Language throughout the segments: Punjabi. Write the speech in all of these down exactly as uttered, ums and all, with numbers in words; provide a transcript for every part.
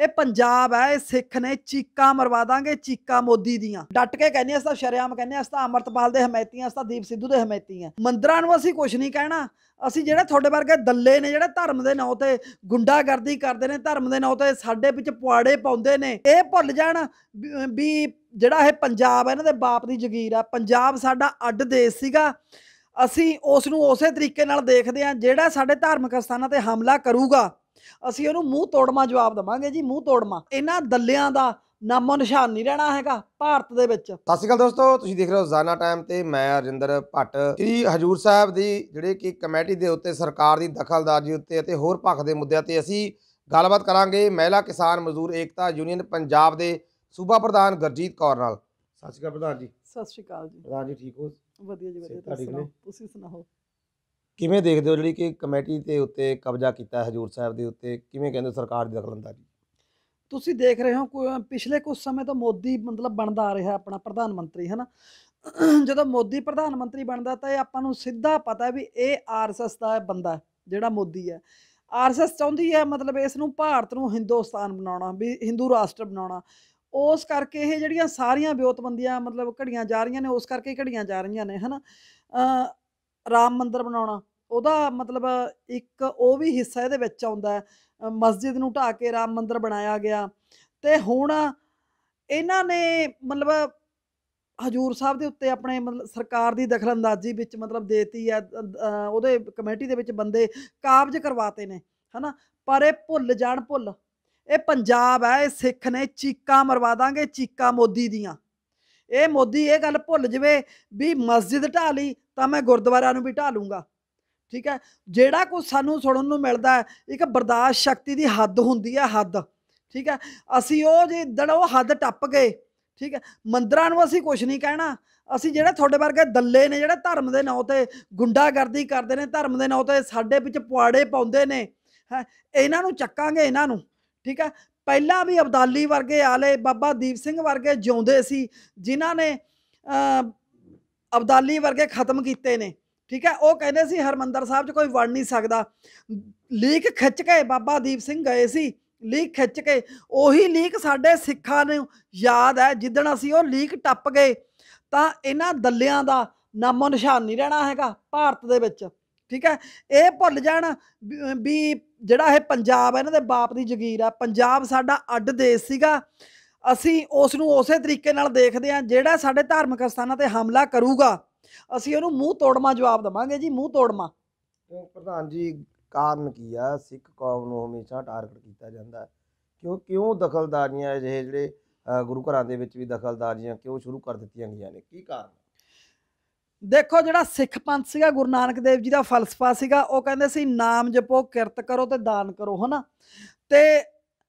ਇਹ ਪੰਜਾਬ ਹੈ, ਇਹ ਸਿੱਖ ਨੇ ਚੀਕਾਂ ਮਰਵਾ ਦਾਂਗੇ, ਚੀਕਾਂ ਮੋਦੀ ਦੀਆਂ। ਡਟ ਕੇ ਕਹਿੰਦੇ ਅਸੀਂ ਤਾਂ ਸ਼ਰੇਆਮ ਕਹਿੰਦੇ ਅਸੀਂ ਤਾਂ ਅਮਰਤਪਾਲ ਦੇ ਹਮੈਤੀ, ਅਸੀਂ ਤਾਂ ਦੀਪ ਸਿੱਧੂ ਦੇ ਹਮੈਤੀ ਆ। ਮੰਦਰਾਂ ਨੂੰ ਅਸੀਂ ਕੁਝ ਨਹੀਂ ਕਹਿਣਾ, ਅਸੀਂ ਜਿਹੜੇ ਤੁਹਾਡੇ ਵਰਗੇ ਦੱਲੇ ਨੇ ਜਿਹੜੇ ਧਰਮ ਦੇ ਨਾਂ ਤੇ ਗੁੰਡਾਗਰਦੀ ਕਰਦੇ ਨੇ, ਧਰਮ ਦੇ ਨਾਂ ਤੇ ਸਾਡੇ ਵਿੱਚ ਪੁਆੜੇ ਪਾਉਂਦੇ ਨੇ, ਇਹ ਭੁੱਲ ਜਾਣ ਵੀ ਜਿਹੜਾ ਇਹ ਪੰਜਾਬ ਹੈ ਇਹਨਾਂ ਦੇ ਬਾਪ ਦੀ ਜਗੀਰ ਆ। ਪੰਜਾਬ ਸਾਡਾ ਅੱਡ ਦੇਸ਼ ਸੀਗਾ, ਅਸੀਂ ਉਸ ਨੂੰ ਉਸੇ ਤਰੀਕੇ ਨਾਲ ਦੇਖਦੇ ਹਾਂ। ਜਿਹੜਾ ਸਾਡੇ ਧਾਰਮਿਕ ਸਥਾਨਾਂ ਤੇ ਹਮਲਾ ਕਰੂਗਾ ਅਸੀਂ ਉਹਨੂੰ ਮੂੰਹ ਤੋੜਮਾ ਜਵਾਬ ਦੇਵਾਂਗੇ ਜੀ, ਮੂੰਹ ਤੋੜਮਾ। ਇਹਨਾਂ ਦੱਲਿਆਂ ਦਾ ਨਾਮੋ ਨਿਸ਼ਾਨ ਨਹੀਂ ਰਹਿਣਾ ਹੈਗਾ ਭਾਰਤ ਦੇ ਵਿੱਚ। ਸਤਿ ਸ਼੍ਰੀ ਅਕਾਲ ਦੋਸਤੋ, ਤੁਸੀਂ ਦੇਖ ਰਹੇ ਹੋ ਰੋਜ਼ਾਨਾ ਟਾਈਮ ਤੇ ਮੈਂ ਅਰਜਿੰਦਰ ਭੱਟ। ਸ੍ਰੀ ਹਜੂਰ ਸਾਹਿਬ ਦੀ ਜਿਹੜੇ ਕਿ ਕਮੇਟੀ ਦੇ ਉੱਤੇ ਸਰਕਾਰ ਦੀ ਦਖਲਅੰਦਾਜ਼ੀ ਉੱਤੇ ਅਤੇ ਹੋਰ ਪੱਖ ਦੇ ਮੁੱਦਿਆਂ ਤੇ ਅਸੀਂ ਗੱਲਬਾਤ ਕਰਾਂਗੇ ਮਹਿਲਾ ਕਿਸਾਨ ਮਜ਼ਦੂਰ ਏਕਤਾ ਯੂਨੀਅਨ ਪੰਜਾਬ ਦੇ ਸੂਬਾ ਪ੍ਰਧਾਨ ਗੁਰਜੀਤ ਕੌਰ ਨਾਲ। ਸਤਿ ਸ਼੍ਰੀ ਅਕਾਲ ਪ੍ਰਧਾਨ ਜੀ। ਸਤਿ ਸ਼੍ਰੀ ਅਕਾਲ ਜੀ। ਪ੍ਰਧਾਨ ਜੀ ਠੀਕ ਹੋ? ਵਧੀਆ ਜੀ ਵਧੀਆ, ਤੁਸੀਂ ਸੁਣਾਓ? ਕਿਵੇਂ ਦੇਖਦੇ ਹੋ ਜਿਹੜੀ ਕਿ ਕਮੇਟੀ ਦੇ ਉੱਤੇ ਕਬਜ਼ਾ ਕੀਤਾ ਹਜੂਰ ਸਾਹਿਬ ਦੇ ਉੱਤੇ, ਕਿਵੇਂ ਕਹਿੰਦੇ ਸਰਕਾਰ ਦੀ ਦਖਲਅੰਦਾਜ਼ੀ? ਤੁਸੀਂ ਦੇਖ ਰਹੇ ਹੋ ਪਿਛਲੇ ਕੁਝ ਸਮੇਂ ਤੋਂ ਮੋਦੀ ਮਤਲਬ ਬਣਦਾ ਆ ਰਿਹਾ ਆਪਣਾ ਪ੍ਰਧਾਨ ਮੰਤਰੀ, ਹੈ ਨਾ। ਜਦੋਂ ਮੋਦੀ ਪ੍ਰਧਾਨ ਮੰਤਰੀ ਬਣਦਾ ਤਾਂ ਇਹ ਆਪਾਂ ਨੂੰ ਸਿੱਧਾ ਪਤਾ ਵੀ ਇਹ ਆਰ ਐਸ ਐਸ ਦਾ ਬੰਦਾ ਜਿਹੜਾ ਮੋਦੀ ਹੈ। ਆਰ ਐਸ ਐਸ ਚਾਹੁੰਦੀ ਹੈ ਮਤਲਬ ਇਸ ਨੂੰ ਭਾਰਤ ਨੂੰ ਹਿੰਦੁਸਤਾਨ ਬਣਾਉਣਾ, ਵੀ ਹਿੰਦੂ ਰਾਸ਼ਟਰ ਬਣਾਉਣਾ। ਉਸ ਕਰਕੇ ਇਹ ਜਿਹੜੀਆਂ ਸਾਰੀਆਂ ਵਿਉਂਤਬੰਦੀਆਂ ਮਤਲਬ ਘੜੀਆਂ ਜਾ ਰਹੀਆਂ ਨੇ, ਉਸ ਕਰਕੇ ਘੜੀਆਂ ਜਾ ਰਹੀਆਂ ਨੇ, ਹੈ ਨਾ। ਰਾਮ ਮੰਦਿਰ ਬਣਾਉਣਾ ਉਹਦਾ ਮਤਲਬ ਇੱਕ ਉਹ ਵੀ ਹਿੱਸਾ ਇਹਦੇ ਵਿੱਚ ਆਉਂਦਾ ਹੈ। ਮਸਜਿਦ ਨੂੰ ਢਾਹ ਕੇ ਰਾਮ ਮੰਦਿਰ ਬਣਾਇਆ ਗਿਆ। ਤੇ ਹੁਣ ਇਹਨਾਂ ਨੇ ਮਤਲਬ ਹਜੂਰ ਸਾਹਿਬ ਦੇ ਉੱਤੇ ਆਪਣੇ ਮਤਲਬ ਸਰਕਾਰ ਦੀ ਦਖਲਅੰਦਾਜ਼ੀ ਵਿੱਚ ਮਤਲਬ ਦੇਤੀ ਹੈ। ਉਹਦੇ ਕਮੇਟੀ ਦੇ ਵਿੱਚ ਬੰਦੇ ਕਾਬਜ਼ ਕਰਵਾਤੇ ਨੇ, ਹੈ ਨਾ। ਪਰ ਇਹ ਭੁੱਲ ਜਾਣ, ਭੁੱਲ ਇਹ ਪੰਜਾਬ ਹੈ, ਇਹ ਸਿੱਖ ਨੇ ਚੀਕਾਂ ਮਰਵਾ ਦਾਂਗੇ, ਚੀਕਾਂ ਮੋਦੀ ਦੀਆਂ। ਇਹ ਮੋਦੀ ਇਹ ਗੱਲ ਭੁੱਲ ਜਾਵੇ ਵੀ ਮਸਜਿਦ ਢਾਹ ਲਈ ਤਾਂ ਮੈਂ ਗੁਰਦੁਆਰਿਆਂ ਨੂੰ ਵੀ ਢਾਹ ਲੂੰਗਾ, ਠੀਕ ਹੈ। ਜਿਹੜਾ ਕੁਝ ਸਾਨੂੰ ਸੁਣਨ ਨੂੰ ਮਿਲਦਾ ਹੈ, ਇੱਕ ਬਰਦਾਸ਼ਤ ਸ਼ਕਤੀ ਦੀ ਹੱਦ ਹੁੰਦੀ ਹੈ, ਹੱਦ, ਠੀਕ ਹੈ। ਅਸੀਂ ਉਹ ਜਿੱਦਣ ਉਹ ਹੱਦ ਟੱਪ ਗਏ, ਠੀਕ ਹੈ। ਮੰਦਰਾਂ ਨੂੰ ਅਸੀਂ ਕੁਝ ਨਹੀਂ ਕਹਿਣਾ, ਅਸੀਂ ਜਿਹੜੇ ਤੁਹਾਡੇ ਵਰਗੇ ਦੱਲੇ ਨੇ ਜਿਹੜੇ ਧਰਮ ਦੇ ਨਾਂ ਤੇ ਗੁੰਡਾਗਰਦੀ ਕਰਦੇ ਨੇ, ਧਰਮ ਦੇ ਨਾਂ ਤੇ ਸਾਡੇ ਵਿੱਚ ਪੁਆੜੇ ਪਾਉਂਦੇ ਨੇ, ਹੈ, ਇਹਨਾਂ ਨੂੰ ਚੱਕਾਂਗੇ, ਇਹਨਾਂ ਨੂੰ, ਠੀਕ ਹੈ। ਪਹਿਲਾਂ ਵੀ ਅਬਦਾਲੀ ਵਰਗੇ ਆਲੇ, ਬਾਬਾ ਦੀਪ ਸਿੰਘ ਵਰਗੇ ਜਿਉਂਦੇ ਸੀ ਜਿਨ੍ਹਾਂ ਨੇ ਅਬਦਾਲੀ ਵਰਗੇ ਖਤਮ ਕੀਤੇ ਨੇ, ਠੀਕ ਹੈ। ਉਹ ਕਹਿੰਦੇ ਸੀ ਹਰਿਮੰਦਰ ਸਾਹਿਬ 'ਚ ਕੋਈ ਵੜ ਨਹੀਂ ਸਕਦਾ। ਲੀਕ ਖਿੱਚ ਕੇ ਬਾਬਾ ਦੀਪ ਸਿੰਘ ਗਏ ਸੀ, ਲੀਕ ਖਿੱਚ ਕੇ। ਉਹੀ ਲੀਕ ਸਾਡੇ ਸਿੱਖਾਂ ਨੂੰ ਯਾਦ ਹੈ। ਜਿੱਦਣ ਅਸੀਂ ਉਹ ਲੀਕ ਟੱਪ ਗਏ ਤਾਂ ਇਹਨਾਂ ਦੱਲਿਆਂ ਦਾ ਨਾਮੋ ਨਿਸ਼ਾਨ ਨਹੀਂ ਰਹਿਣਾ ਹੈਗਾ ਭਾਰਤ ਦੇ ਵਿੱਚ, ਠੀਕ ਹੈ। ਇਹ ਭੁੱਲ ਜਾਣ ਵੀ ਜਿਹੜਾ ਇਹ ਪੰਜਾਬ ਹੈ ਇਹਨਾਂ ਦੇ ਬਾਪ ਦੀ ਜਗੀਰ ਆ। ਪੰਜਾਬ ਸਾਡਾ ਅੱਡ ਦੇਸ਼ ਸੀਗਾ, ਅਸੀਂ ਉਸ ਨੂੰ ਉਸੇ ਤਰੀਕੇ ਨਾਲ ਦੇਖਦੇ ਹਾਂ। ਜਿਹੜਾ ਸਾਡੇ ਧਾਰਮਿਕ ਸਥਾਨਾਂ ਤੇ ਹਮਲਾ ਕਰੂਗਾ ਅਸੀਂ ਉਹਨੂੰ ਮੂੰਹ ਤੋੜਮਾ ਜਵਾਬ ਦੇਵਾਂਗੇ ਜੀ, ਮੂੰਹ ਤੋੜਮਾ। ਪ੍ਰਧਾਨ ਜੀ ਕਾਰਨ ਕੀ ਆ ਸਿੱਖ ਕੌਮ ਨੂੰ ਹਮੇਸ਼ਾ ਟਾਰਗੇਟ ਕੀਤਾ ਜਾਂਦਾ? ਕਿਉਂ ਕਿਉਂ ਦਖਲਅੰਦਾਜ਼ੀਆਂ ਅਜਿਹੇ ਜਿਹੜੇ ਗੁਰੂ ਘਰਾਂ ਦੇ ਵਿੱਚ ਵੀ ਦਖਲਅੰਦਾਜ਼ੀਆਂ ਕਿਉਂ ਸ਼ੁਰੂ ਕਰ ਦਿੱਤੀਆਂ ਗਈਆਂ ਨੇ, ਕੀ ਕਾਰਨ? ਦੇਖੋ, ਜਿਹੜਾ ਸਿੱਖ ਪੰਥ ਸੀਗਾ, ਗੁਰੂ ਨਾਨਕ ਦੇਵ ਜੀ ਦਾ ਫਲਸਫਾ ਸੀਗਾ, ਉਹ ਕਹਿੰਦੇ ਸੀ ਨਾਮ ਜਪੋ, ਕਿਰਤ ਕਰੋ ਤੇ ਦਾਨ ਕਰੋ, ਹੈ ਨਾ। ਤੇ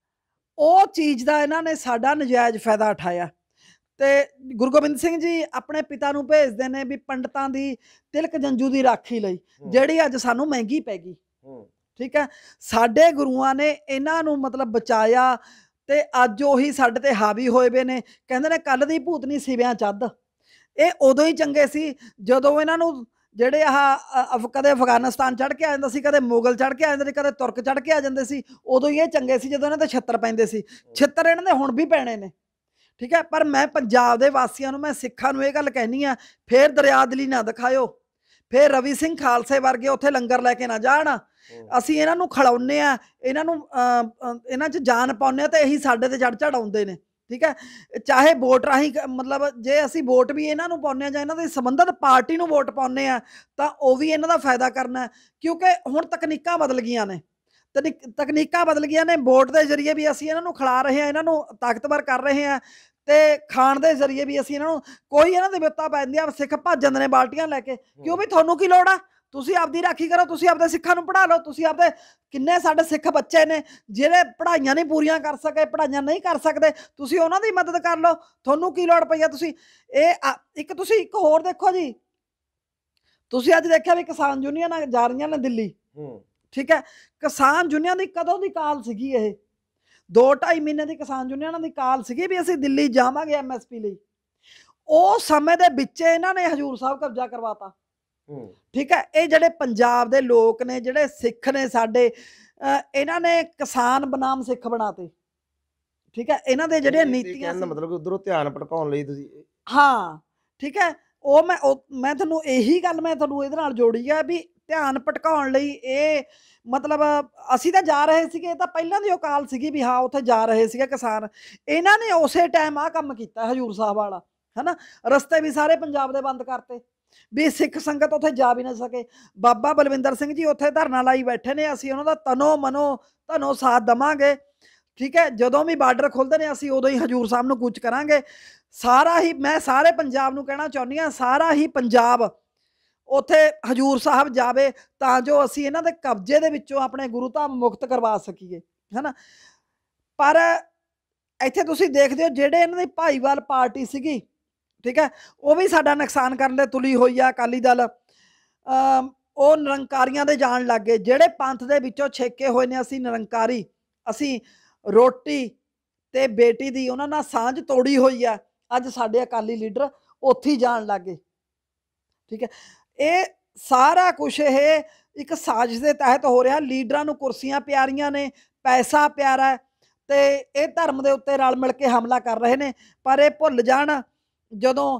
ਉਹ ਚੀਜ਼ ਦਾ ਇਹਨਾਂ ਨੇ ਸਾਡਾ ਨਜਾਇਜ਼ ਫਾਇਦਾ ਉਠਾਇਆ। ਤੇ ਗੁਰੂ ਗੋਬਿੰਦ ਸਿੰਘ ਜੀ ਆਪਣੇ ਪਿਤਾ ਨੂੰ ਭੇਜਦੇ ਨੇ ਵੀ ਪੰਡਤਾਂ ਦੀ ਤਿਲਕ ਜੰਜੂ ਦੀ ਰਾਖੀ ਲਈ, ਜਿਹੜੀ ਅੱਜ ਸਾਨੂੰ ਮਹਿੰਗੀ ਪੈ ਗਈ, ਠੀਕ ਹੈ। ਸਾਡੇ ਗੁਰੂਆਂ ਨੇ ਇਹਨਾਂ ਨੂੰ ਮਤਲਬ ਬਚਾਇਆ ਤੇ ਅੱਜ ਉਹੀ ਸਾਡੇ ਤੇ ਹਾਵੀ ਹੋਏ ਵੇ ਨੇ। ਕਹਿੰਦੇ ਨੇ ਕੱਲ ਦੀ ਭੂਤਨੀ ਸਿਵਿਆਂ ਚੱਦ। ਇਹ ਉਦੋਂ ਹੀ ਚੰਗੇ ਸੀ ਜਦੋਂ ਇਹਨਾਂ ਨੂੰ ਜਿਹੜੇ ਆਹ ਕਦੇ ਅਫਗਾਨਿਸਤਾਨ ਚੜ੍ਹ ਕੇ ਆ ਜਾਂਦਾ ਸੀ, ਕਦੇ ਮੁਗਲ ਚੜ੍ਹ ਕੇ ਆ ਜਾਂਦੇ ਸੀ, ਕਦੇ ਤੁਰਕ ਚੜ੍ਹ ਕੇ ਆ ਜਾਂਦੇ ਸੀ। ਉਦੋਂ ਹੀ ਇਹ ਚੰਗੇ ਸੀ ਜਦੋਂ ਇਹਨਾਂ ਦੇ ਛਿੱਤਰ ਪੈਂਦੇ ਸੀ। ਛਿੱਤਰ ਇਹਨਾਂ ਦੇ ਹੁਣ ਵੀ ਪੈਣੇ ਨੇ, ਠੀਕ ਹੈ। ਪਰ ਮੈਂ ਪੰਜਾਬ ਦੇ ਵਾਸੀਆਂ ਨੂੰ, ਮੈਂ ਸਿੱਖਾਂ ਨੂੰ ਇਹ ਗੱਲ ਕਹਿਣੀ ਆ, ਫੇਰ ਦਰਿਆਦਲੀ ਨਾ ਦਿਖਾਇਓ, ਫੇਰ ਰਵੀ ਸਿੰਘ ਖਾਲਸੇ ਵਰਗੇ ਉੱਥੇ ਲੰਗਰ ਲੈ ਕੇ ਨਾ ਜਾਣ। ਅਸੀਂ ਇਹਨਾਂ ਨੂੰ ਖਿਲਾਉਂਦੇ ਆ, ਇਹਨਾਂ ਨੂੰ ਇਹਨਾਂ 'ਚ ਜਾਨ ਪਾਉਂਦੇ ਆ ਤੇ ਇਹੀ ਸਾਡੇ ਤੇ ਚੜ੍ਹ ਚੜ੍ਹਾਉਂਦੇ ਨੇ, ਠੀਕ ਹੈ। ਚਾਹੇ ਵੋਟ ਰਾਹੀਂ ਮਤਲਬ ਜੇ ਅਸੀਂ ਵੋਟ ਵੀ ਇਹਨਾਂ ਨੂੰ ਪਾਉਂਦੇ ਹਾਂ ਜਾਂ ਇਹਨਾਂ ਦੀ ਸੰਬੰਧਿਤ ਪਾਰਟੀ ਨੂੰ ਵੋਟ ਪਾਉਂਦੇ ਆ ਤਾਂ ਉਹ ਵੀ ਇਹਨਾਂ ਦਾ ਫਾਇਦਾ ਕਰਨਾ, ਕਿਉਂਕਿ ਹੁਣ ਤਕਨੀਕਾਂ ਬਦਲ ਗਈਆਂ ਨੇ। ਤਕਨੀਕਾਂ ਬਦਲ ਗਈਆਂ ਨੇ। ਵੋਟ ਦੇ ਜ਼ਰੀਏ ਵੀ ਅਸੀਂ ਇਹਨਾਂ ਨੂੰ ਖਿਲਾ ਰਹੇ ਹਾਂ, ਇਹਨਾਂ ਨੂੰ ਤਾਕਤਵਰ ਕਰ ਰਹੇ ਹਾਂ, ਤੇ ਖਾਣ ਦੇ ਜ਼ਰੀਏ ਵੀ ਅਸੀਂ ਇਹਨਾਂ ਨੂੰ, ਕੋਈ ਇਹਨਾਂ ਦੇ ਵਿਪਤਾ ਪੈਂਦੀ ਆ, ਸਿੱਖ ਭੱਜ ਜਾਂਦੇ ਨੇ ਬਾਲਟੀਆਂ ਲੈ ਕੇ। ਕਿਉਂ ਵੀ ਤੁਹਾਨੂੰ ਕੀ ਲੋੜ ਆ? ਤੁਸੀਂ ਆਪਦੀ ਰਾਖੀ ਕਰੋ, ਤੁਸੀਂ ਆਪਦੇ ਸਿੱਖਾਂ ਨੂੰ ਪੜ੍ਹਾ ਲਓ। ਤੁਸੀਂ ਆਪਦੇ ਕਿੰਨੇ ਸਾਡੇ ਸਿੱਖ ਬੱਚੇ ਨੇ ਜਿਹੜੇ ਪੜ੍ਹਾਈਆਂ ਨਹੀਂ ਪੂਰੀਆਂ ਕਰ ਸਕੇ, ਪੜ੍ਹਾਈਆਂ ਨਹੀਂ ਕਰ ਸਕਦੇ, ਤੁਸੀਂ ਉਹਨਾਂ ਦੀ ਮਦਦ ਕਰ ਲਓ। ਤੁਹਾਨੂੰ ਕੀ ਲੋੜ ਪਈ ਆ? ਤੁਸੀਂ ਇਹ ਇੱਕ ਤੁਸੀਂ ਇੱਕ ਹੋਰ ਦੇਖੋ ਜੀ, ਤੁਸੀਂ ਅੱਜ ਦੇਖਿਆ ਵੀ ਕਿਸਾਨ ਯੂਨੀਅਨਾਂ ਜਾ ਰਹੀਆਂ ਨੇ ਦਿੱਲੀ, ਠੀਕ ਹੈ। ਕਿਸਾਨ ਯੂਨੀਅਨ ਦੀ ਕਦੋਂ ਦੀ ਕਾਲ ਸੀਗੀ? ਇਹ ਦੋ ਢਾਈ ਮਹੀਨੇ ਦੀ ਕਿਸਾਨ ਯੂਨੀਅਨਾਂ ਦੀ ਕਾਲ ਸੀਗੀ ਵੀ ਅਸੀਂ ਦਿੱਲੀ ਜਾਵਾਂਗੇ ਐਮ ਐਸ ਪੀ ਲਈ। ਉਹ ਸਮੇਂ ਦੇ ਵਿੱਚ ਇਹਨਾਂ ਨੇ ਹਜੂਰ ਸਾਹਿਬ ਕਬਜ਼ਾ ਕਰਵਾਤਾ, ਠੀਕ ਹੈ। ਇਹ ਜਿਹੜੇ ਪੰਜਾਬ ਦੇ ਲੋਕ ਨੇ, ਜਿਹੜੇ ਸਿੱਖ ਨੇ ਸਾਡੇ, ਇਹਨਾਂ ਨੇ ਕਿਸਾਨ ਬਨਾਮ ਸਿੱਖ ਬਣਾਤੇ, ਠੀਕ ਹੈ, ਇਹਨਾਂ ਦੇ ਜਿਹੜੀਆਂ ਨੀਤੀਆਂ ਕਹਿਣ ਦਾ ਮਤਲਬ ਕਿ ਉਧਰੋਂ ਧਿਆਨ ਭਟਕਾਉਣ ਲਈ ਤੁਸੀਂ ਹਾਂ ਠੀਕ ਹੈ, ਉਹ ਮੈਂ ਉਹ ਮੈਂ ਤੁਹਾਨੂੰ ਇਹੀ ਗੱਲ ਮੈਂ ਤੁਹਾਨੂੰ ਇਹਦੇ ਨਾਲ ਜੋੜੀ ਆ ਵੀ ਧਿਆਨ ਭਟਕਾਉਣ ਲਈ ਇਹ ਮਤਲਬ ਅਸੀਂ ਤਾਂ ਜਾ ਰਹੇ ਸੀਗੇ, ਇਹ ਤਾਂ ਪਹਿਲਾਂ ਦੀ ਉਹ ਕਾਲ ਸੀਗੀ ਵੀ ਹਾਂ ਉੱਥੇ ਜਾ ਰਹੇ ਸੀਗੇ ਕਿਸਾਨ, ਇਹਨਾਂ ਨੇ ਉਸੇ ਟਾਈਮ ਆਹ ਕੰਮ ਕੀਤਾ ਹਜ਼ੂਰ ਸਾਹਿਬ ਵਾਲਾ, ਹਨਾ। ਰਸਤੇ ਵੀ ਸਾਰੇ ਪੰਜਾਬ ਦੇ ਬੰਦ ਕਰਤੇ ਵੀ ਸਿੱਖ ਸੰਗਤ ਉੱਥੇ ਜਾ ਵੀ ਨਾ ਸਕੇ। ਬਾਬਾ ਬਲਵਿੰਦਰ ਸਿੰਘ ਜੀ ਉੱਥੇ ਧਰਨਾ ਲਾਈ ਬੈਠੇ ਨੇ, ਅਸੀਂ ਉਹਨਾਂ ਦਾ ਤਨੋ ਮਨੋ ਧਨੋ ਸਾਥ ਦੇਵਾਂਗੇ, ਠੀਕ ਹੈ। ਜਦੋਂ ਵੀ ਬਾਰਡਰ ਖੁੱਲ੍ਹਦੇ ਨੇ ਅਸੀਂ ਉਦੋਂ ਹੀ ਹਜ਼ੂਰ ਸਾਹਿਬ ਨੂੰ ਕੂਚ ਕਰਾਂਗੇ। ਸਾਰਾ ਹੀ ਮੈਂ ਸਾਰੇ ਪੰਜਾਬ ਨੂੰ ਕਹਿਣਾ ਚਾਹੁੰਦੀ ਹਾਂ, ਸਾਰਾ ਹੀ ਪੰਜਾਬ ਉੱਥੇ ਹਜ਼ੂਰ ਸਾਹਿਬ ਜਾਵੇ ਤਾਂ ਜੋ ਅਸੀਂ ਇਹਨਾਂ ਦੇ ਕਬਜ਼ੇ ਦੇ ਵਿੱਚੋਂ ਆਪਣੇ ਗੁਰੂ ਧਾਮ ਮੁਕਤ ਕਰਵਾ ਸਕੀਏ, ਹਨਾ। ਪਰ ਇੱਥੇ ਤੁਸੀਂ ਦੇਖਦੇ ਹੋ ਜਿਹੜੇ ਇਹਨਾਂ ਦੀ ਭਾਈਵਾਲ ਪਾਰਟੀ ਸੀਗੀ, ਠੀਕ ਹੈ, ਉਹ ਵੀ ਸਾਡਾ ਨੁਕਸਾਨ ਕਰਨ ਦੇ ਤੁਲੀ ਹੋਈ ਆ। ਅਕਾਲੀ ਦਲ ਉਹ ਨਿਰੰਕਾਰੀਆਂ ਦੇ ਜਾਣ ਲੱਗ ਗਏ, ਜਿਹੜੇ ਪੰਥ ਦੇ ਵਿੱਚੋਂ ਛੇਕੇ ਹੋਏ ਨੇ ਅਸੀਂ ਨਿਰੰਕਾਰੀ, ਅਸੀਂ ਰੋਟੀ ਤੇ ਬੇਟੀ ਦੀ ਉਹਨਾਂ ਨਾਲ ਸਾਂਝ ਤੋੜੀ ਹੋਈ ਆ, ਅੱਜ ਸਾਡੇ ਅਕਾਲੀ ਲੀਡਰ ਉੱਥੇ ਹੀ ਜਾਣ ਲੱਗ ਗਏ, ਠੀਕ ਹੈ। ਇਹ ਸਾਰਾ ਕੁਛ ਇਹ ਇੱਕ ਸਾਜ਼ਿਸ਼ ਦੇ ਤਹਿਤ ਹੋ ਰਿਹਾ। ਲੀਡਰਾਂ ਨੂੰ ਕੁਰਸੀਆਂ ਪਿਆਰੀਆਂ ਨੇ, ਪੈਸਾ ਪਿਆਰਾ ਹੈ ਤੇ ਇਹ ਧਰਮ ਦੇ ਉੱਤੇ ਰਲ ਮਿਲ ਕੇ ਹਮਲਾ ਕਰ ਰਹੇ ਨੇ। ਪਰ ਇਹ ਭੁੱਲ ਜਾਣ ਜਦੋਂ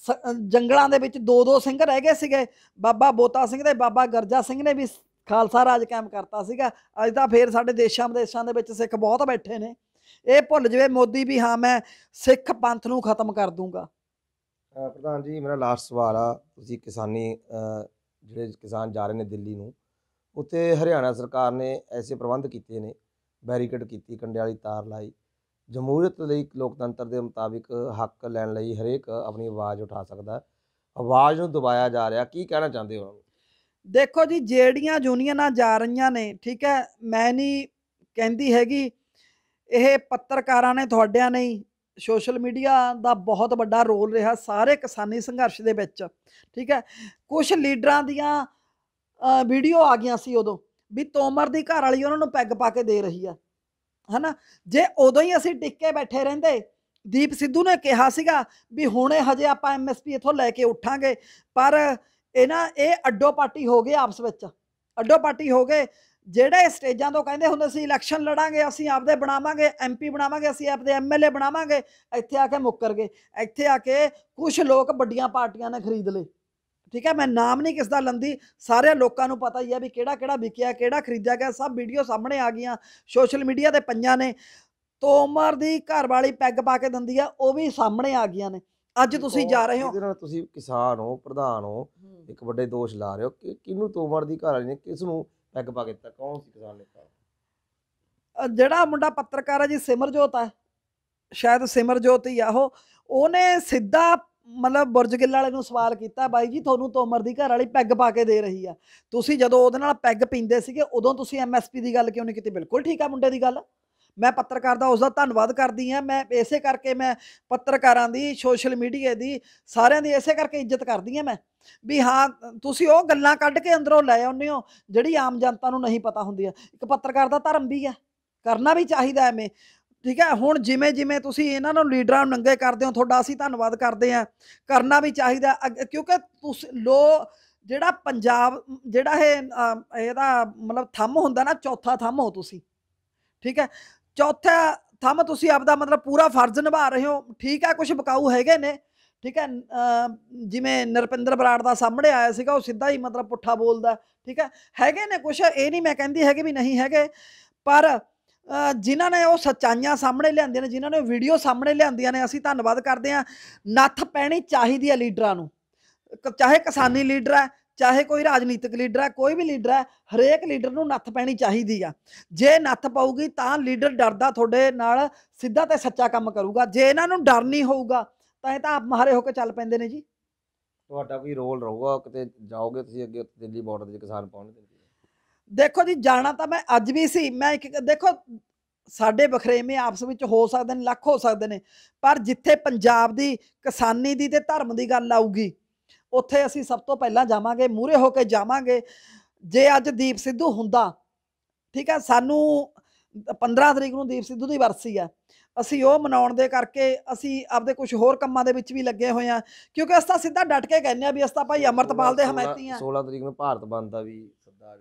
ਜੰਗਲਾਂ ਦੇ ਵਿੱਚ ਦੋ ਦੋ ਸਿੰਘ ਰਹਿ ਗਏ ਸੀਗੇ, ਬਾਬਾ ਬੋਤਾ ਸਿੰਘ ਤੇ ਬਾਬਾ ਗਰਜਾ ਸਿੰਘ ਨੇ ਵੀ ਖਾਲਸਾ ਰਾਜ ਕਾਇਮ ਕਰਤਾ ਸੀਗਾ। ਅੱਜ ਤਾਂ ਫੇਰ ਸਾਡੇ ਦੇਸ਼ਾਂ ਵਿਦੇਸ਼ਾਂ ਦੇ ਵਿੱਚ ਸਿੱਖ ਬਹੁਤ ਬੈਠੇ ਨੇ। ਇਹ ਭੁੱਲ ਜਾਵੇ ਮੋਦੀ ਵੀ ਹਾਂ ਮੈਂ ਸਿੱਖ ਪੰਥ ਨੂੰ ਖਤਮ ਕਰ ਦੂੰਗਾ। ਪ੍ਰਧਾਨ ਜੀ ਮੇਰਾ ਲਾਸਟ ਸਵਾਲ ਆ, ਤੁਸੀਂ ਕਿਸਾਨੀ ਜਿਹੜੇ ਕਿਸਾਨ ਜਾ ਰਹੇ ਨੇ ਦਿੱਲੀ ਨੂੰ, ਉੱਥੇ ਹਰਿਆਣਾ ਸਰਕਾਰ ਨੇ ਐਸੇ ਪ੍ਰਬੰਧ ਕੀਤੇ ਨੇ, ਬੈਰੀਕੇਡ ਕੀਤੀ, ਕੰਡੇ ਵਾਲੀ ਤਾਰ ਲਾਈ। ਜਮਹੂਰੀਅਤ ਲਈ ਲੋਕਤੰਤਰ ਦੇ ਮੁਤਾਬਿਕ ਹੱਕ ਲੈਣ ਲਈ ਹਰੇਕ ਆਪਣੀ ਆਵਾਜ਼ ਉਠਾ ਸਕਦਾ, ਆਵਾਜ਼ ਨੂੰ ਦਬਾਇਆ ਜਾ ਰਿਹਾ, ਕੀ ਕਹਿਣਾ ਚਾਹੁੰਦੇ ਹੋ? ਦੇਖੋ ਜੀ ਜਿਹੜੀਆਂ ਯੂਨੀਅਨਾਂ ਜਾ ਰਹੀਆਂ ਨੇ, ਠੀਕ ਹੈ, ਮੈਂ ਨਹੀਂ ਕਹਿੰਦੀ ਹੈਗੀ, ਇਹ ਪੱਤਰਕਾਰਾਂ ਨੇ ਤੁਹਾਡਿਆਂ ਨੇ ਹੀ ਸੋਸ਼ਲ ਮੀਡੀਆ ਦਾ ਬਹੁਤ ਵੱਡਾ ਰੋਲ ਰਿਹਾ ਸਾਰੇ ਕਿਸਾਨੀ ਸੰਘਰਸ਼ ਦੇ ਵਿੱਚ, ਠੀਕ ਹੈ। ਕੁਛ ਲੀਡਰਾਂ ਦੀਆਂ ਵੀਡੀਓ ਆ ਗਈਆਂ ਸੀ ਉਦੋਂ ਵੀ ਤੋਮਰ ਦੀ ਘਰ ਵਾਲੀ ਉਹਨਾਂ ਨੂੰ ਪੈਗ ਪਾ ਕੇ ਦੇ ਰਹੀ ਆ, ਹਨਾ। ਜੇ ਉਦੋਂ ਹੀ ਅਸੀਂ ਟਿੱਕ ਕੇ ਬੈਠੇ ਰਹਿੰਦੇ, ਦੀਪ ਸਿੱਧੂ ਨੇ ਕਿਹਾ ਸੀਗਾ ਵੀ ਹੁਣੇ ਹਜੇ ਆਪਾਂ ਐਮ ਐਸ ਪੀ ਇੱਥੋਂ ਲੈ ਕੇ ਉੱਠਾਂਗੇ, ਪਰ ਇਹ ਨਾ ਇਹ ਅੱਡੋ ਪਾਰਟੀ ਹੋ ਗਏ, ਆਪਸ ਵਿੱਚ ਅੱਡੋ ਪਾਰਟੀ ਹੋ ਗਏ। ਜਿਹੜੇ ਸਟੇਜਾਂ ਤੋਂ ਕਹਿੰਦੇ ਹੁੰਦੇ ਸੀ ਇਲੈਕਸ਼ਨ ਲੜਾਂਗੇ, ਅਸੀਂ ਆਪਦੇ ਬਣਾਵਾਂਗੇ ਐਮ ਪੀ ਬਣਾਵਾਂਗੇ, ਅਸੀਂ ਆਪਦੇ ਐਮ ਐਲ ਏ ਬਣਾਵਾਂਗੇ, ਇੱਥੇ ਆ ਕੇ ਮੁੱਕਰ ਗਏ। ਇੱਥੇ ਆ ਕੇ ਕੁਛ ਲੋਕ ਵੱਡੀਆਂ ਪਾਰਟੀਆਂ ਨੇ ਖਰੀਦ ਲਏ, ਠੀਕ ਹੈ। ਮੈਂ ਨਾਮ ਨਹੀਂ ਕਿਸ ਦਾ ਲੰਦੀ, ਸਾਰੇ ਲੋਕਾਂ ਨੂੰ ਪਤਾ ਹੀ ਹੈ ਵੀ ਕਿਹੜਾ ਕਿਹੜਾ ਵਿਕਿਆ, ਕਿਹੜਾ ਖਰੀਦਿਆ ਗਿਆ, ਸਭ ਵੀਡੀਓ ਸਾਹਮਣੇ ਆ ਗਈਆਂ, ਸੋਸ਼ਲ ਮੀਡੀਆ ਤੇ ਪਈਆਂ ਨੇ। ਤੋਮਰ ਦੀ ਘਰ ਵਾਲੀ ਪੈਗ ਪਾ ਕੇ ਦਿੰਦੀ ਆ, ਉਹ ਵੀ ਸਾਹਮਣੇ ਆ ਗਈਆਂ ਨੇ। ਅੱਜ ਤੁਸੀਂ ਜਾ ਰਹੇ ਹੋ, ਇਹਦੇ ਨਾਲ ਤੁਸੀਂ ਕਿਸਾਨ ਹੋ, ਪ੍ਰਧਾਨ ਹੋ, ਇੱਕ ਵੱਡੇ ਦੋਸ਼ ਲਾ ਰਹੇ ਹੋ ਕਿ ਕਿਹਨੂੰ ਤੋਮਰ ਦੀ ਘਰ ਵਾਲੀ ਨੇ ਕਿਸ ਨੂੰ ਪੈਗ ਪਾ ਕੇ ਦਿੱਤਾ, ਕੌਣ ਸੀ ਕਿਸਾਨ ਨੇਤਾ? ਜਿਹੜਾ ਮੁੰਡਾ ਪੱਤਰਕਾਰ ਹੈ ਜੀ, ਸਿਮਰਜੋਤ ਹੈ, ਸ਼ਾਇਦ ਸਿਮਰਜੋਤ ਹੀ ਆ ਉਹ, ਉਹਨੇ ਸਿੱਧਾ ਮਤਲਬ ਬੁਰਜ ਗਿੱਲ ਵਾਲੇ ਨੂੰ ਸਵਾਲ ਕੀਤਾ, ਬਾਈ ਜੀ ਤੁਹਾਨੂੰ ਤੋਮਰ ਦੀ ਘਰ ਵਾਲੀ ਪੈਗ ਪਾ ਕੇ ਦੇ ਰਹੀ ਆ, ਤੁਸੀਂ ਜਦੋਂ ਉਹਦੇ ਨਾਲ ਪੈਗ ਪੀਂਦੇ ਸੀਗੇ ਉਦੋਂ ਤੁਸੀਂ ਐਮ ਐਸ ਪੀ ਦੀ ਗੱਲ ਕਿਉਂ ਨਹੀਂ ਕੀਤੀ? ਬਿਲਕੁਲ ਠੀਕ ਆ ਮੁੰਡੇ ਦੀ ਗੱਲ, ਮੈਂ ਪੱਤਰਕਾਰ ਦਾ ਉਸਦਾ ਧੰਨਵਾਦ ਕਰਦੀ ਹਾਂ। ਮੈਂ ਇਸੇ ਕਰਕੇ ਮੈਂ ਪੱਤਰਕਾਰਾਂ ਦੀ, ਸੋਸ਼ਲ ਮੀਡੀਆ ਦੀ, ਸਾਰਿਆਂ ਦੀ ਇਸੇ ਕਰਕੇ ਇੱਜ਼ਤ ਕਰਦੀ ਹਾਂ ਮੈਂ, ਵੀ ਹਾਂ ਤੁਸੀਂ ਉਹ ਗੱਲਾਂ ਕੱਢ ਕੇ ਅੰਦਰੋਂ ਲੈ ਆਉਂਦੇ ਹੋ ਜਿਹੜੀ ਆਮ ਜਨਤਾ ਨੂੰ ਨਹੀਂ ਪਤਾ ਹੁੰਦੀਆਂ। ਇੱਕ ਪੱਤਰਕਾਰ ਦਾ ਧਰਮ ਵੀ ਹੈ, ਕਰਨਾ ਵੀ ਚਾਹੀਦਾ ਐਵੇਂ, ਠੀਕ ਹੈ। ਹੁਣ ਜਿਵੇਂ ਜਿਵੇਂ ਤੁਸੀਂ ਇਹਨਾਂ ਨੂੰ ਲੀਡਰਾਂ ਨੂੰ ਨੰਗੇ ਕਰਦੇ ਹੋ, ਤੁਹਾਡਾ ਅਸੀਂ ਧੰਨਵਾਦ ਕਰਦੇ ਹਾਂ, ਕਰਨਾ ਵੀ ਚਾਹੀਦਾ, ਕਿਉਂਕਿ ਤੁਸੀਂ ਲੋ ਜਿਹੜਾ ਪੰਜਾਬ ਜਿਹੜਾ ਇਹ ਇਹਦਾ ਮਤਲਬ ਥੰਮ ਹੁੰਦਾ ਨਾ, ਚੌਥਾ ਥੰਮ ਹੋ ਤੁਸੀਂ, ਠੀਕ ਹੈ। ਚੌਥਾ ਥੰਮ ਤੁਸੀਂ ਆਪਦਾ ਮਤਲਬ ਪੂਰਾ ਫਰਜ਼ ਨਿਭਾ ਰਹੇ ਹੋ, ਠੀਕ ਹੈ। ਕੁਛ ਵਿਕਾਊ ਹੈਗੇ ਨੇ, ਠੀਕ ਹੈ, ਜਿਵੇਂ ਨਰਪਿੰਦਰ ਬਰਾੜ ਦਾ ਸਾਹਮਣੇ ਆਇਆ ਸੀਗਾ, ਉਹ ਸਿੱਧਾ ਹੀ ਮਤਲਬ ਪੁੱਠਾ ਬੋਲਦਾ, ਠੀਕ ਹੈ। ਹੈਗੇ ਨੇ ਕੁਛ, ਇਹ ਨਹੀਂ ਮੈਂ ਕਹਿੰਦੀ ਹੈਗੀ ਵੀ ਨਹੀਂ ਹੈਗੇ, ਪਰ ਜਿਨ੍ਹਾਂ ਨੇ ਉਹ ਸੱਚਾਈਆਂ ਸਾਹਮਣੇ ਲਿਆਂਦੀਆਂ ਨੇ, ਜਿਨ੍ਹਾਂ ਨੇ ਵੀਡੀਓ ਸਾਹਮਣੇ ਲਿਆਂਦੀਆਂ ਨੇ, ਅਸੀਂ ਧੰਨਵਾਦ ਕਰਦੇ ਹਾਂ। ਨੱਥ ਪੈਣੀ ਚਾਹੀਦੀ ਹੈ ਲੀਡਰਾਂ ਨੂੰ, ਚਾਹੇ ਕਿਸਾਨੀ ਲੀਡਰ ਹੈ, ਚਾਹੇ ਕੋਈ ਰਾਜਨੀਤਿਕ ਲੀਡਰ ਹੈ, ਕੋਈ ਵੀ ਲੀਡਰ ਹੈ, ਹਰੇਕ ਲੀਡਰ ਨੂੰ ਨੱਥ ਪੈਣੀ ਚਾਹੀਦੀ ਆ। ਜੇ ਨੱਥ ਪਊਗੀ ਤਾਂ ਲੀਡਰ ਡਰਦਾ ਤੁਹਾਡੇ ਨਾਲ ਸਿੱਧਾ ਤੇ ਸੱਚਾ ਕੰਮ ਕਰੂਗਾ। ਜੇ ਇਹਨਾਂ ਨੂੰ ਡਰ ਨਹੀਂ ਹੋਊਗਾ ਤਾਂ ਇਹ ਤਾਂ ਆਪ ਮਾਰੇ ਹੋ ਕੇ ਚੱਲ ਪੈਂਦੇ ਨੇ ਜੀ। ਤੁਹਾਡਾ ਕੋਈ ਰੋਲ ਰਹੂਗਾ ਕਿਤੇ ਜਾਓਗੇ ਤੁਸੀਂ ਅੱਗੇ ਦਿੱਲੀ ਬਾਰਡਰ ਦੇ ਕਿਸਾਨ ਪਹੁੰਚ ਦਿੰਦੇ? ਦੇਖੋ ਜੀ ਜਾਣਾ ਤਾਂ ਮੈਂ ਅੱਜ ਵੀ ਸੀ। ਮੈਂ ਇੱਕ ਦੇਖੋ ਸਾਡੇ ਵਖਰੇਵੇਂ ਆਪਸ ਵਿੱਚ ਹੋ ਸਕਦੇ ਨੇ, ਲੱਖ ਹੋ ਸਕਦੇ ਨੇ, ਪਰ ਜਿੱਥੇ ਪੰਜਾਬ ਦੀ ਕਿਸਾਨੀ ਦੀ ਤੇ ਧਰਮ ਦੀ ਗੱਲ ਆਊਗੀ ਉੱਥੇ ਅਸੀਂ ਸਭ ਤੋਂ ਪਹਿਲਾਂ ਜਾਵਾਂਗੇ, ਮੂਹਰੇ ਹੋ ਕੇ ਜਾਵਾਂਗੇ। ਜੇ ਅੱਜ ਦੀਪ ਸਿੱਧੂ ਹੁੰਦਾ, ਠੀਕ ਹੈ, ਸਾਨੂੰ ਪੰਦਰਾਂ ਤਰੀਕ ਨੂੰ ਦੀਪ ਸਿੱਧੂ ਦੀ ਵਰਸੀ ਆ, ਅਸੀਂ ਉਹ ਮਨਾਉਣ ਦੇ ਕਰਕੇ ਅਸੀਂ ਆਪਦੇ ਕੁਝ ਹੋਰ ਕੰਮਾਂ ਦੇ ਵਿੱਚ ਵੀ ਲੱਗੇ ਹੋਏ ਹਾਂ, ਕਿਉਂਕਿ ਅਸੀਂ ਤਾਂ ਸਿੱਧਾ ਡਟ ਕੇ ਕਹਿੰਦੇ ਹਾਂ ਵੀ ਅਸੀਂ ਤਾਂ ਭਾਈ ਅੰਮ੍ਰਿਤਪਾਲ ਦੇ ਹਮਾਇਤੀ ਹਾਂ। ਸੋਲਾਂ ਤਰੀਕ ਨੂੰ ਭਾਰਤ ਬੰਦ ਦਾ ਵੀ ਸੱਦਾ ਜਿਹੜਾ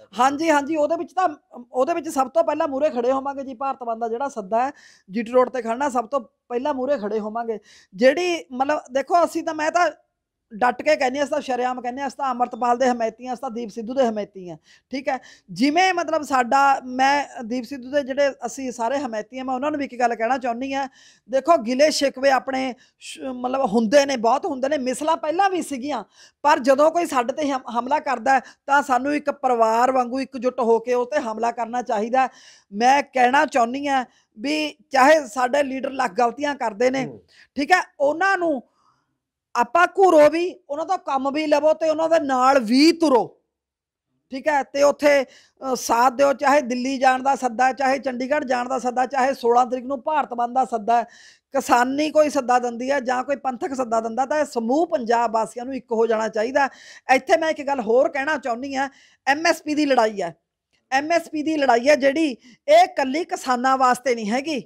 ਹਾਂਜੀ, ਹਾਂਜੀ, ਉਹਦੇ ਵਿੱਚ ਤਾਂ ਅ, ਉਹਦੇ ਵਿੱਚ ਸਭ ਤੋਂ ਪਹਿਲਾਂ ਮੂਹਰੇ ਖੜੇ ਹੋਵਾਂਗੇ ਜੀ। ਭਾਰਤ ਬੰਦ ਦਾ ਜਿਹੜਾ ਸੱਦਾ ਹੈ, ਜੀਟੀ ਰੋਡ ਤੇ ਖੜਨਾ, ਸਭ ਤੋਂ ਪਹਿਲਾਂ ਮੂਹਰੇ ਖੜੇ ਹੋਵਾਂਗੇ। ਜਿਹੜੀ ਮਤਲਬ ਦੇਖੋ, ਅਸੀਂ ਤਾਂ ਮੈਂ ਤਾਂ ਡਟ ਕੇ ਕਹਿੰਦੇ ਹਾਂ, ਅਸੀਂ ਤਾਂ ਸ਼ਰੇਆਮ ਕਹਿੰਦੇ ਹਾਂ, ਅਸੀਂ ਤਾਂ ਅੰਮ੍ਰਿਤਪਾਲ ਦੇ ਹਮਾਇਤੀ ਹਾਂ, ਅਸੀਂ ਤਾਂ ਦੀਪ ਸਿੱਧੂ ਦੇ ਹਮਾਇਤੀ ਹਾਂ। ਠੀਕ ਹੈ, ਜਿਵੇਂ ਮਤਲਬ ਸਾਡਾ, ਮੈਂ ਦੀਪ ਸਿੱਧੂ ਦੇ ਜਿਹੜੇ ਅਸੀਂ ਸਾਰੇ ਹਮਾਇਤੀ ਹਾਂ, ਮੈਂ ਉਹਨਾਂ ਨੂੰ ਵੀ ਇੱਕ ਗੱਲ ਕਹਿਣਾ ਚਾਹੁੰਦੀ ਹਾਂ। ਦੇਖੋ, ਗਿਲੇ ਸ਼ਿਕਵੇ ਆਪਣੇ ਸ਼- ਮਤਲਬ ਹੁੰਦੇ ਨੇ, ਬਹੁਤ ਹੁੰਦੇ ਨੇ, ਮਿਸਲਾਂ ਪਹਿਲਾਂ ਵੀ ਸੀਗੀਆਂ, ਪਰ ਜਦੋਂ ਕੋਈ ਸਾਡੇ ਤੇ ਹਮ- ਹਮਲਾ ਕਰਦਾ ਹੈ, ਤਾਂ ਸਾਨੂੰ ਇੱਕ ਪਰਿਵਾਰ ਵਾਂਗੂ ਇਕਜੁੱਟ ਹੋ ਕੇ ਉਹ ਤੇ ਹਮਲਾ ਕਰਨਾ ਚਾਹੀਦਾ ਹੈ। ਮੈਂ ਕਹਿਣਾ ਚਾਹੁੰਦੀ ਹਾਂ ਵੀ ਚਾਹੇ ਸਾਡੇ ਲੀਡਰ ਲੱਖ ਗਲਤੀਆਂ ਕਰਦੇ ਨੇ, ਹੂੰ। ਠੀਕ ਹੈ, ਉਹਨਾਂ ਨੂੰ ਆਪਾਂ ਘੂਰੋ ਵੀ, ਉਹਨਾਂ ਦਾ ਕੰਮ ਵੀ ਲਵੋ ਤੇ ਉਹਨਾਂ ਦੇ ਨਾਲ ਵੀ ਤੁਰੋ। ਠੀਕ ਹੈ, ਤੇ ਉੱਥੇ ਅ, ਸਾਥ ਦਿਓ। ਚਾਹੇ ਦਿੱਲੀ ਜਾਣ ਦਾ ਸੱਦਾ ਹੈ, ਚਾਹੇ ਚੰਡੀਗੜ੍ਹ ਜਾਣ ਦਾ ਸੱਦਾ, ਚਾਹੇ ਸੋਲਾਂ ਤਰੀਕ ਨੂੰ ਭਾਰਤ ਬੰਦ ਦਾ ਸੱਦਾ ਹੈ। ਕਿਸਾਨੀ ਕੋਈ ਸੱਦਾ ਦਿੰਦੀ ਹੈ ਜਾਂ ਕੋਈ ਪੰਥਕ ਸੱਦਾ ਦਿੰਦਾ, ਤਾਂ ਇਹ ਸਮੂਹ ਪੰਜਾਬ ਵਾਸੀਆਂ ਨੂੰ ਇੱਕ ਹੋ ਜਾਣਾ ਚਾਹੀਦਾ। ਇੱਥੇ ਮੈਂ ਇੱਕ ਗੱਲ ਹੋਰ ਕਹਿਣਾ ਚਾਹੁੰਦੀ ਹਾਂ। ਐਮ ਐਸ ਪੀ ਦੀ ਲੜਾਈ ਹੈ, ਐਮ ਐਸ ਪੀ ਦੀ ਲੜਾਈ ਹੈ ਜਿਹੜੀ, ਇਹ ਇਕੱਲੀ ਕਿਸਾਨਾਂ ਵਾਸਤੇ ਨਹੀਂ ਹੈਗੀ।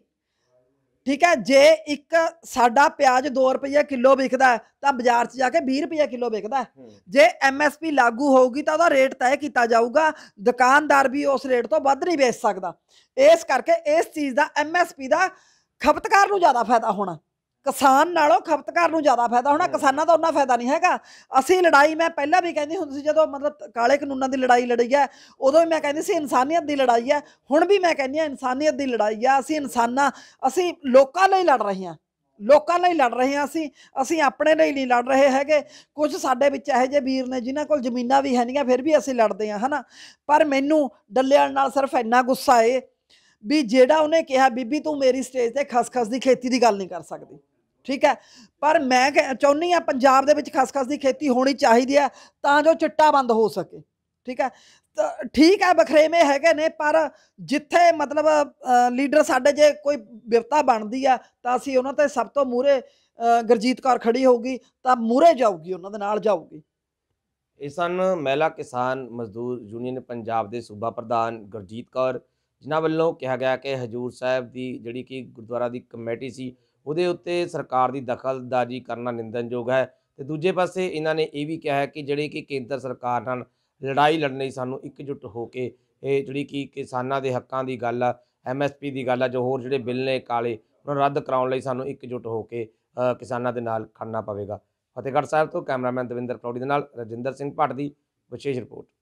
ਠੀਕ ਹੈ, ਜੇ ਇੱਕ ਸਾਡਾ ਪਿਆਜ਼ ਦੋ ਰੁਪਏ ਕਿਲੋ ਵਿਕਦਾ ਹੈ, ਤਾਂ ਬਾਜ਼ਾਰ 'ਚ ਜਾ ਕੇ ਵੀਹ ਰੁਪਏ ਕਿਲੋ ਵਿਕਦਾ ਹੈ। ਹੂੰ। ਜੇ ਐਮ ਐਸ ਪੀ ਲਾਗੂ ਹੋਊਗੀ ਤਾਂ ਉਹਦਾ ਰੇਟ ਤੈਅ ਕੀਤਾ ਜਾਊਗਾ। ਦੁਕਾਨਦਾਰ ਵੀ ਉਸ ਰੇਟ ਤੋਂ ਵੱਧ ਨਹੀਂ ਵੇਚ ਸਕਦਾ। ਇਸ ਕਰਕੇ ਇਸ ਚੀਜ਼ ਦਾ, ਐਮ ਐਸ ਪੀ ਦਾ, ਖਪਤਕਾਰ ਨੂੰ ਜ਼ਿਆਦਾ ਫਾਇਦਾ ਹੋਣਾ। ਕਿਸਾਨ ਨਾਲੋਂ ਖਪਤਕਾਰ ਨੂੰ ਜ਼ਿਆਦਾ ਫਾਇਦਾ ਹੋਣਾ, ਹੂੰ। ਕਿਸਾਨਾਂ ਦਾ ਉਹਨਾਂ ਫਾਇਦਾ ਨਹੀਂ ਹੈਗਾ। ਅਸੀਂ ਲੜਾਈ, ਮੈਂ ਪਹਿਲਾਂ ਵੀ ਕਹਿੰਦੀ ਹੁੰਦੀ ਸੀ, ਜਦੋਂ ਮਤਲਬ ਕਾਲੇ ਕਾਨੂੰਨਾਂ ਦੀ ਲੜਾਈ ਲੜੀ ਹੈ, ਉਦੋਂ ਵੀ ਮੈਂ ਕਹਿੰਦੀ ਸੀ ਇਨਸਾਨੀਅਤ ਦੀ ਲੜਾਈ ਹੈ। ਹੁਣ ਵੀ ਮੈਂ ਕਹਿੰਦੀ ਹਾਂ ਇਨਸਾਨੀਅਤ ਦੀ ਲੜਾਈ ਆ। ਅਸੀਂ ਇਨਸਾਨਾਂ, ਅਸੀਂ ਲੋਕਾਂ ਲਈ ਲੜ ਰਹੇ ਹਾਂ, ਲੋਕਾਂ ਲਈ ਲੜ ਰਹੇ ਹਾਂ। ਅਸੀਂ ਅਸੀਂ ਆਪਣੇ ਲਈ ਨਹੀਂ ਲੜ ਰਹੇ ਹੈਗੇ। ਕੁਝ ਸਾਡੇ ਵਿੱਚ ਇਹੋ ਜਿਹੇ ਵੀਰ ਨੇ ਜਿਨ੍ਹਾਂ ਕੋਲ ਜ਼ਮੀਨਾਂ ਵੀ ਹੈ ਨਹੀਂ, ਫਿਰ ਵੀ ਅਸੀਂ ਲੜਦੇ ਹਾਂ, ਹੈ ਨਾ। ਪਰ ਮੈਨੂੰ ਡੱਲੇਆਲ ਨਾਲ ਸਿਰਫ ਇੰਨਾ ਗੁੱਸਾ ਏ ਵੀ ਜਿਹੜਾ ਉਹਨੇ ਕਿਹਾ, ਬੀਬੀ ਤੂੰ ਮੇਰੀ ਸਟੇਜ ਤੇ ਖਸਖਸ ਦੀ ਖੇਤੀ ਦੀ ਗੱਲ ਨਹੀਂ ਕਰ ਸਕਦੀ। ਠੀਕ ਹੈ, ਪਰ ਮੈਂ ਕਹਿ- ਚਾਹੁੰਦੀ ਹਾਂ ਪੰਜਾਬ ਦੇ ਵਿੱਚ ਖਸਖਸ ਦੀ ਖੇਤੀ ਹੋਣੀ ਚਾਹੀਦੀ ਹੈ, ਤਾਂ ਜੋ ਚਿੱਟਾ ਬੰਦ ਹੋ ਸਕੇ। ਠੀਕ ਹੈ, ਤਾਂ ਠੀਕ ਹੈ, ਬਖਰੇਵੇਂ ਹੈਗੇ ਨੇ, ਪਰ ਜਿੱਥੇ ਮਤਲਬ ਅ, ਲੀਡਰ ਸਾਡੇ, ਜੇ ਕੋਈ ਬਿਪਤਾ ਬਣਦੀ ਆ, ਤਾਂ ਅਸੀਂ ਉਹਨਾਂ ਤੇ ਸਭ ਤੋਂ ਮੂਹਰੇ, ਅ, ਗੁਰਜੀਤ ਕੌਰ ਖੜੀ ਹੋਊਗੀ ਤਾਂ ਮੂਹਰੇ ਜਾਊਗੀ, ਉਹਨਾਂ ਦੇ ਨਾਲ ਜਾਊਗੀ। ਇਹ ਸਨ ਮਹਿਲਾ ਕਿਸਾਨ ਮਜ਼ਦੂਰ ਯੂਨੀਅਨ ਪੰਜਾਬ ਦੇ ਸੂਬਾ ਪ੍ਰਧਾਨ ਗੁਰਜੀਤ ਕੌਰ, ਜਿਨ੍ਹਾਂ ਵੱਲੋਂ ਕਿਹਾ ਗਿਆ ਕਿ ਹਜੂਰ ਸਾਹਿਬ ਦੀ ਜਿਹੜੀ ਕਿ ਗੁਰਦੁਆਰਾ ਦੀ ਕਮੇਟੀ ਸੀ, ਉਹਦੇ ਉੱਤੇ ਸਰਕਾਰ ਦੀ ਦਖਲਅੰਦਾਜ਼ੀ ਕਰਨਾ ਨਿੰਦਣਯੋਗ ਹੈ। ਤੇ ਦੂਜੇ ਪਾਸੇ ਇਹਨਾਂ ਨੇ ਇਹ ਵੀ ਕਿਹਾ ਹੈ ਕਿ ਜਿਹੜੀ ਕਿ ਕੇਂਦਰ ਸਰਕਾਰ ਨਾਲ ਲੜਾਈ ਲੜਨ ਲਈ ਸਾਨੂੰ ਇਕਜੁੱਟ ਹੋ ਕੇ, ਇਹ ਜਿਹੜੀ ਕਿ ਕਿਸਾਨਾਂ ਦੇ ਹੱਕਾਂ ਦੀ ਗੱਲ ਆ, ਐਮ ਐਸ ਪੀ ਦੀ ਗੱਲ ਆ, ਜੋ ਹੋਰ ਜਿਹੜੇ ਬਿੱਲ ਨੇ ਕਾਲੇ, ਉਹਨਾਂ ਨੂੰ ਰੱਦ ਕਰਾਉਣ ਲਈ ਸਾਨੂੰ ਇਕਜੁੱਟ ਹੋ ਕੇ ਅ, ਕਿਸਾਨਾਂ ਦੇ ਨਾਲ ਖੜਨਾ ਪਵੇਗਾ। ਫਤਿਹਗੜ੍ਹ ਸਾਹਿਬ ਤੋਂ ਕੈਮਰਾਮੈਨ ਦਵਿੰਦਰ ਕਲੌੜੀ ਦੇ ਨਾਲ ਰਜਿੰਦਰ ਸਿੰਘ ਭੱਟ ਦੀ ਵਿਸ਼ੇਸ਼ ਰਿਪੋਰਟ।